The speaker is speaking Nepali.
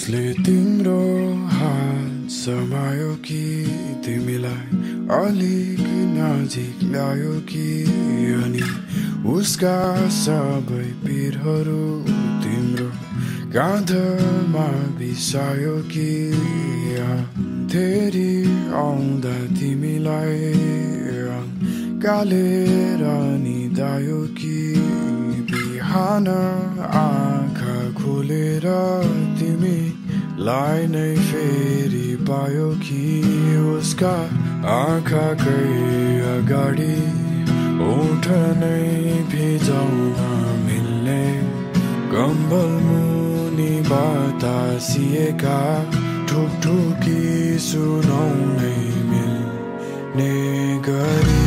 उसले तिम्रो हात समायो कि तिमीलाई अलिक नजिक ल्यायो कि अनि उसका सबै पिरहरू तिम्रो काँधमा बिसायो कि धेरै आउँदा तिमीलाई कालेर निदायो कि बिहान आँखा खोलेर तिमीलाई नै फेरि पायो कि उसका आँखाकै अगाडि ओठ नै भिजाउन मिल्ने कम्बल मुनि बतासिएका ठुकठुकी सुनाउनै मिल्ने गरी